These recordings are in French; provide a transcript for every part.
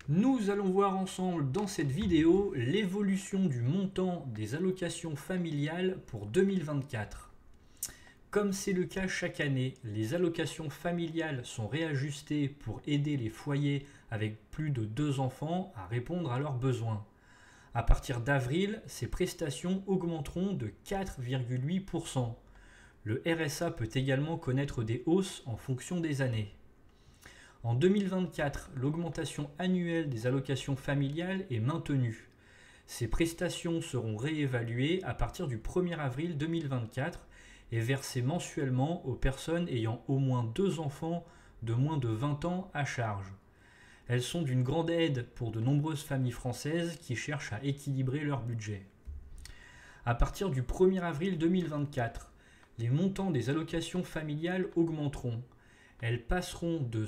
Nous allons voir ensemble dans cette vidéo l'évolution du montant des allocations familiales pour 2024. Comme c'est le cas chaque année, les allocations familiales sont réajustées pour aider les foyers avec plus de 2 enfants à répondre à leurs besoins. À partir d'avril, ces prestations augmenteront de 4,8%. Le RSA peut également connaître des hausses en fonction des années. En 2024, l'augmentation annuelle des allocations familiales est maintenue. Ces prestations seront réévaluées à partir du 1er avril 2024 et versées mensuellement aux personnes ayant au moins 2 enfants de moins de 20 ans à charge. Elles sont d'une grande aide pour de nombreuses familles françaises qui cherchent à équilibrer leur budget. À partir du 1er avril 2024, les montants des allocations familiales augmenteront. Elles passeront de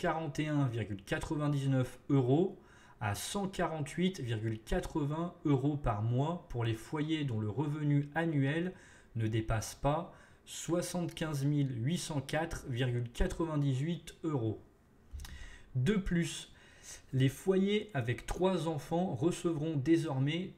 141,99 € à 148,80 € par mois pour les foyers dont le revenu annuel ne dépasse pas 75 804,98 €. De plus, les foyers avec 3 enfants recevront désormais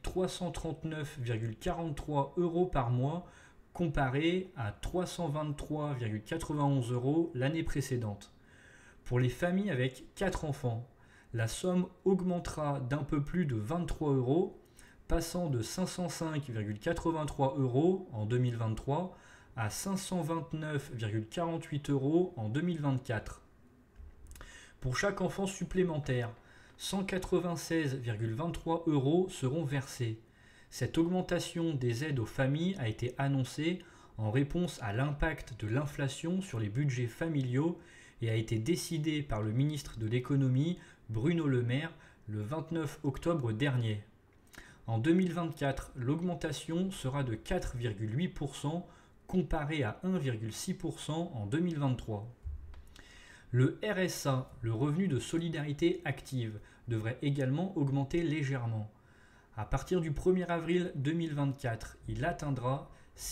339,43 € par mois comparé à 323,91 € l'année précédente. Pour les familles avec 4 enfants, la somme augmentera d'un peu plus de 23 €, passant de 505,83 € en 2023 à 529,48 € en 2024. Pour chaque enfant supplémentaire, 196,23 € seront versés. Cette augmentation des aides aux familles a été annoncée en réponse à l'impact de l'inflation sur les budgets familiaux et a été décidée par le ministre de l'économie Bruno Le Maire le 29 octobre dernier. En 2024, l'augmentation sera de 4,8% comparée à 1,6% en 2023. Le RSA, le revenu de solidarité active, devrait également augmenter légèrement. À partir du 1er avril 2024, il atteindra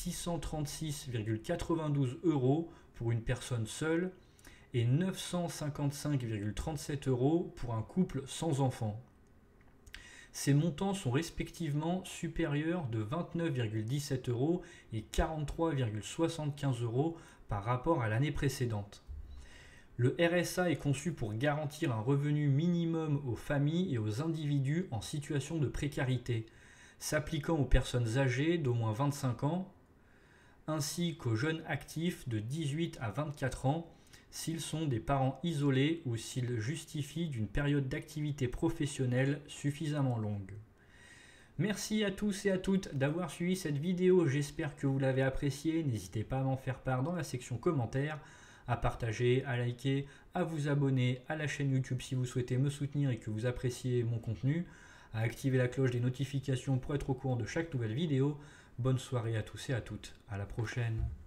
636,92 € pour une personne seule et 955,37 € pour un couple sans enfant. Ces montants sont respectivement supérieurs de 29,17 € et 43,75 € par rapport à l'année précédente. Le RSA est conçu pour garantir un revenu minimum aux familles et aux individus en situation de précarité, s'appliquant aux personnes âgées d'au moins 25 ans, ainsi qu'aux jeunes actifs de 18 à 24 ans, s'ils sont des parents isolés ou s'ils justifient d'une période d'activité professionnelle suffisamment longue. Merci à tous et à toutes d'avoir suivi cette vidéo, j'espère que vous l'avez appréciée, n'hésitez pas à m'en faire part dans la section commentaires, à partager, à liker, à vous abonner à la chaîne YouTube si vous souhaitez me soutenir et que vous appréciez mon contenu, à activer la cloche des notifications pour être au courant de chaque nouvelle vidéo. Bonne soirée à tous et à toutes, à la prochaine.